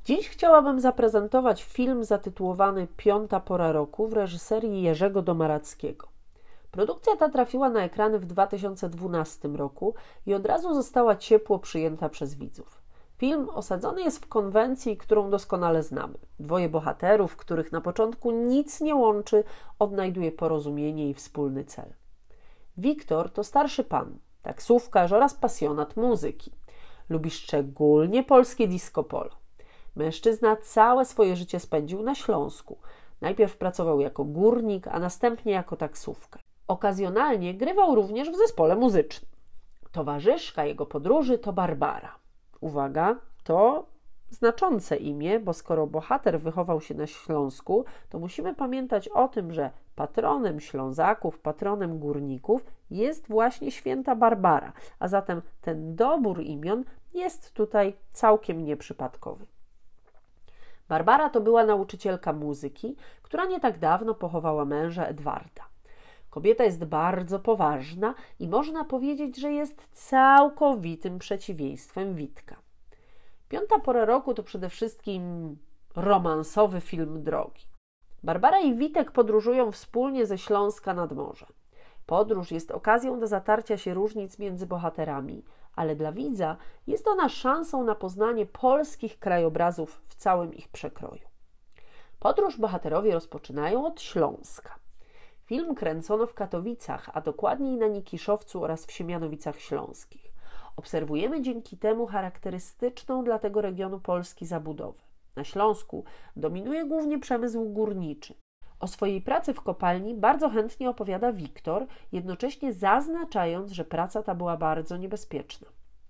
Dziś chciałabym zaprezentować film zatytułowany Piąta pora roku w reżyserii Jerzego Domarackiego. Produkcja ta trafiła na ekrany w 2012 roku i od razu została ciepło przyjęta przez widzów. Film osadzony jest w konwencji, którą doskonale znamy. Dwoje bohaterów, których na początku nic nie łączy, odnajduje porozumienie i wspólny cel. Wiktor to starszy pan, taksówkarz oraz pasjonat muzyki. Lubi szczególnie polskie disco polo. Mężczyzna całe swoje życie spędził na Śląsku. Najpierw pracował jako górnik, a następnie jako taksówkarz. Okazjonalnie grywał również w zespole muzycznym. Towarzyszka jego podróży to Barbara. Uwaga, to znaczące imię, bo skoro bohater wychował się na Śląsku, to musimy pamiętać o tym, że patronem Ślązaków, patronem górników jest właśnie święta Barbara, a zatem ten dobór imion jest tutaj całkiem nieprzypadkowy. Barbara to była nauczycielka muzyki, która nie tak dawno pochowała męża Edwarda. Kobieta jest bardzo poważna i można powiedzieć, że jest całkowitym przeciwieństwem Witka. Piąta pora roku to przede wszystkim romansowy film drogi. Barbara i Witek podróżują wspólnie ze Śląska nad morze. Podróż jest okazją do zatarcia się różnic między bohaterami, ale dla widza jest ona szansą na poznanie polskich krajobrazów w całym ich przekroju. Podróż bohaterowie rozpoczynają od Śląska. Film kręcono w Katowicach, a dokładniej na Nikiszowcu oraz w Siemianowicach Śląskich. Obserwujemy dzięki temu charakterystyczną dla tego regionu Polski zabudowę. Na Śląsku dominuje głównie przemysł górniczy. O swojej pracy w kopalni bardzo chętnie opowiada Wiktor, jednocześnie zaznaczając, że praca ta była bardzo niebezpieczna.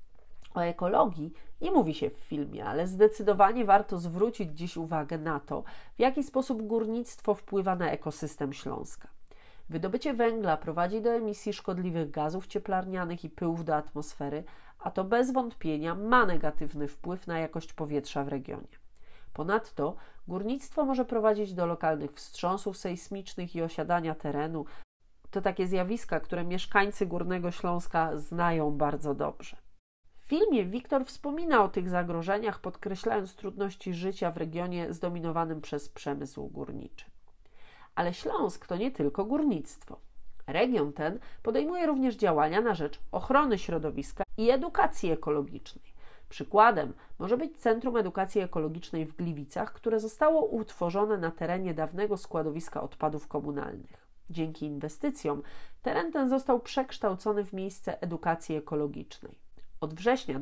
O ekologii nie mówi się w filmie, ale zdecydowanie warto zwrócić dziś uwagę na to, w jaki sposób górnictwo wpływa na ekosystem Śląska. Wydobycie węgla prowadzi do emisji szkodliwych gazów cieplarnianych i pyłów do atmosfery, a to bez wątpienia ma negatywny wpływ na jakość powietrza w regionie. Ponadto górnictwo może prowadzić do lokalnych wstrząsów sejsmicznych i osiadania terenu. To takie zjawiska, które mieszkańcy Górnego Śląska znają bardzo dobrze. W filmie Wiktor wspomina o tych zagrożeniach, podkreślając trudności życia w regionie zdominowanym przez przemysł górniczy. Ale Śląsk to nie tylko górnictwo. Region ten podejmuje również działania na rzecz ochrony środowiska i edukacji ekologicznej. Przykładem może być Centrum Edukacji Ekologicznej w Gliwicach, które zostało utworzone na terenie dawnego składowiska odpadów komunalnych. Dzięki inwestycjom teren ten został przekształcony w miejsce edukacji ekologicznej. Od września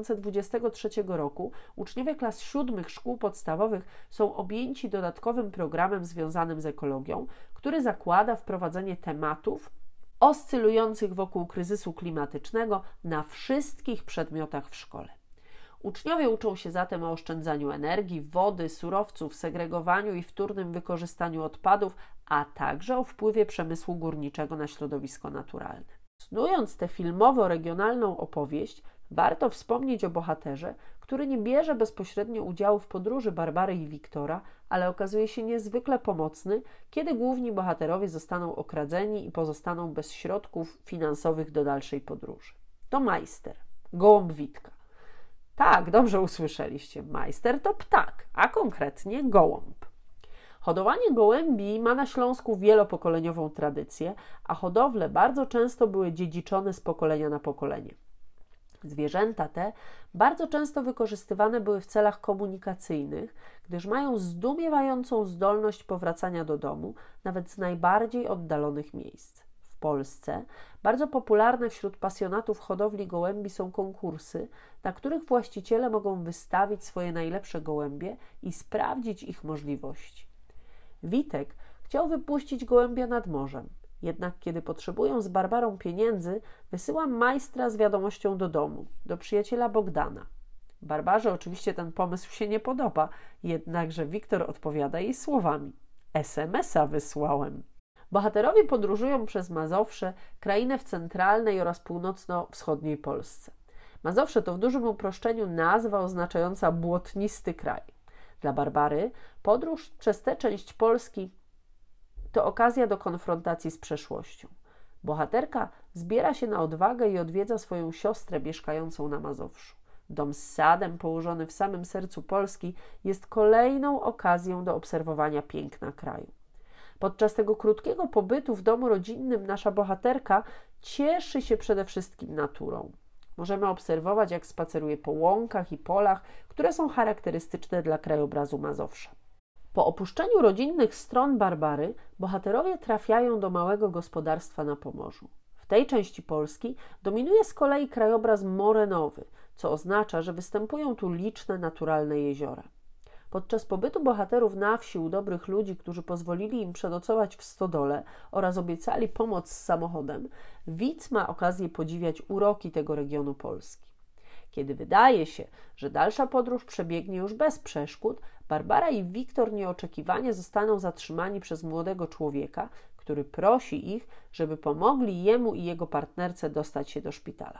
2023 roku uczniowie klas 7 szkół podstawowych są objęci dodatkowym programem związanym z ekologią, który zakłada wprowadzenie tematów oscylujących wokół kryzysu klimatycznego na wszystkich przedmiotach w szkole. Uczniowie uczą się zatem o oszczędzaniu energii, wody, surowców, segregowaniu i wtórnym wykorzystaniu odpadów, a także o wpływie przemysłu górniczego na środowisko naturalne. Snując tę filmowo-regionalną opowieść, warto wspomnieć o bohaterze, który nie bierze bezpośrednio udziału w podróży Barbary i Wiktora, ale okazuje się niezwykle pomocny, kiedy główni bohaterowie zostaną okradzeni i pozostaną bez środków finansowych do dalszej podróży. To Majster, gołąb Witka. Tak, dobrze usłyszeliście, Majster to ptak, a konkretnie gołąb. Hodowanie gołębi ma na Śląsku wielopokoleniową tradycję, a hodowle bardzo często były dziedziczone z pokolenia na pokolenie. Zwierzęta te bardzo często wykorzystywane były w celach komunikacyjnych, gdyż mają zdumiewającą zdolność powracania do domu, nawet z najbardziej oddalonych miejsc. W Polsce bardzo popularne wśród pasjonatów hodowli gołębi są konkursy, na których właściciele mogą wystawić swoje najlepsze gołębie i sprawdzić ich możliwości. Witek chciał wypuścić gołębia nad morzem, jednak kiedy potrzebują z Barbarą pieniędzy, wysyła Majstra z wiadomością do domu, do przyjaciela Bogdana. Barbarze oczywiście ten pomysł się nie podoba, jednakże Wiktor odpowiada jej słowami: SMS-a wysłałem. Bohaterowie podróżują przez Mazowsze, krainę w centralnej oraz północno-wschodniej Polsce. Mazowsze to w dużym uproszczeniu nazwa oznaczająca błotnisty kraj. Dla Barbary podróż przez tę część Polski to okazja do konfrontacji z przeszłością. Bohaterka zbiera się na odwagę i odwiedza swoją siostrę mieszkającą na Mazowszu. Dom z sadem położony w samym sercu Polski jest kolejną okazją do obserwowania piękna kraju. Podczas tego krótkiego pobytu w domu rodzinnym nasza bohaterka cieszy się przede wszystkim naturą. Możemy obserwować, jak spaceruje po łąkach i polach, które są charakterystyczne dla krajobrazu Mazowsza. Po opuszczeniu rodzinnych stron Barbary bohaterowie trafiają do małego gospodarstwa na Pomorzu. W tej części Polski dominuje z kolei krajobraz morenowy, co oznacza, że występują tu liczne naturalne jeziora. Podczas pobytu bohaterów na wsi u dobrych ludzi, którzy pozwolili im przenocować w stodole oraz obiecali pomoc z samochodem, widz ma okazję podziwiać uroki tego regionu Polski. Kiedy wydaje się, że dalsza podróż przebiegnie już bez przeszkód, Barbara i Wiktor nieoczekiwanie zostaną zatrzymani przez młodego człowieka, który prosi ich, żeby pomogli jemu i jego partnerce dostać się do szpitala.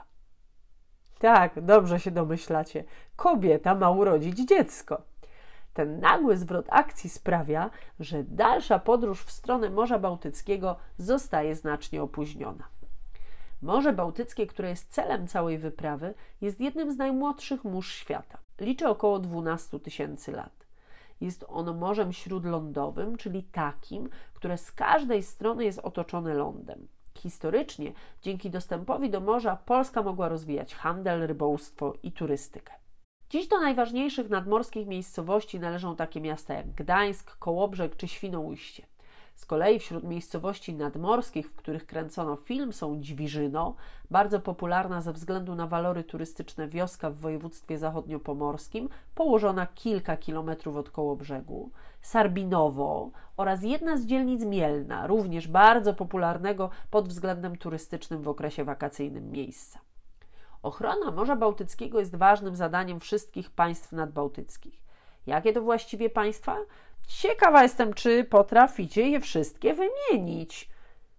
Tak, dobrze się domyślacie, kobieta ma urodzić dziecko. Ten nagły zwrot akcji sprawia, że dalsza podróż w stronę Morza Bałtyckiego zostaje znacznie opóźniona. Morze Bałtyckie, które jest celem całej wyprawy, jest jednym z najmłodszych mórz świata. Liczy około 12 000 lat. Jest ono morzem śródlądowym, czyli takim, które z każdej strony jest otoczone lądem. Historycznie, dzięki dostępowi do morza, Polska mogła rozwijać handel, rybołówstwo i turystykę. Dziś do najważniejszych nadmorskich miejscowości należą takie miasta jak Gdańsk, Kołobrzeg czy Świnoujście. Z kolei wśród miejscowości nadmorskich, w których kręcono film, są Dźwiżyno, bardzo popularna ze względu na walory turystyczne wioska w województwie zachodniopomorskim, położona kilka kilometrów od Kołobrzegu, Sarbinowo oraz jedna z dzielnic Mielna, również bardzo popularnego pod względem turystycznym w okresie wakacyjnym miejsca. Ochrona Morza Bałtyckiego jest ważnym zadaniem wszystkich państw nadbałtyckich. Jakie to właściwie państwa? Ciekawa jestem, czy potraficie je wszystkie wymienić.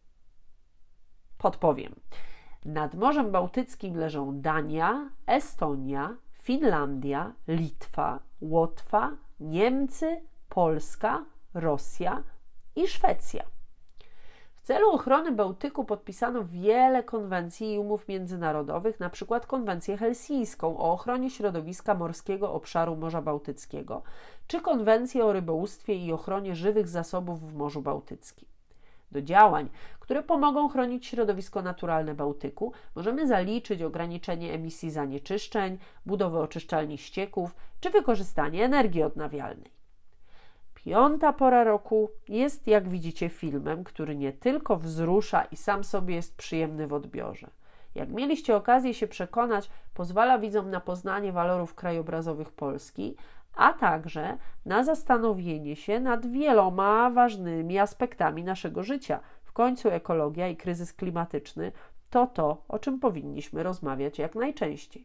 Podpowiem. Nad Morzem Bałtyckim leżą Dania, Estonia, Finlandia, Litwa, Łotwa, Niemcy, Polska, Rosja i Szwecja. W celu ochrony Bałtyku podpisano wiele konwencji i umów międzynarodowych, np. konwencję helsińską o ochronie środowiska morskiego obszaru Morza Bałtyckiego, czy konwencję o rybołówstwie i ochronie żywych zasobów w Morzu Bałtyckim. Do działań, które pomogą chronić środowisko naturalne Bałtyku, możemy zaliczyć ograniczenie emisji zanieczyszczeń, budowę oczyszczalni ścieków, czy wykorzystanie energii odnawialnej. Piąta pora roku jest, jak widzicie, filmem, który nie tylko wzrusza i sam sobie jest przyjemny w odbiorze. Jak mieliście okazję się przekonać, pozwala widzom na poznanie walorów krajobrazowych Polski, a także na zastanowienie się nad wieloma ważnymi aspektami naszego życia. W końcu ekologia i kryzys klimatyczny to, o czym powinniśmy rozmawiać jak najczęściej.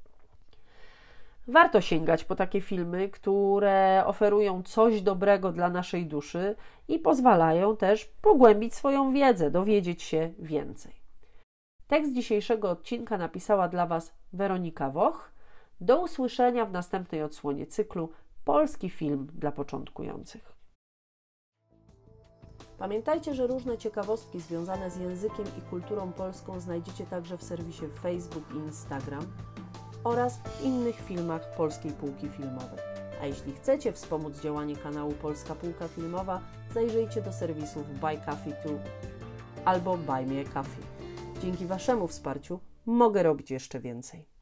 Warto sięgać po takie filmy, które oferują coś dobrego dla naszej duszy i pozwalają też pogłębić swoją wiedzę, dowiedzieć się więcej. Tekst dzisiejszego odcinka napisała dla Was Weronika Woch. Do usłyszenia w następnej odsłonie cyklu Polski film dla początkujących. Pamiętajcie, że różne ciekawostki związane z językiem i kulturą polską znajdziecie także w serwisie Facebook i Instagram oraz w innych filmach Polskiej Półki Filmowej. A jeśli chcecie wspomóc działanie kanału Polska Półka Filmowa, zajrzyjcie do serwisów Buy Coffee Too albo Buy Me a Coffee. Dzięki Waszemu wsparciu mogę robić jeszcze więcej.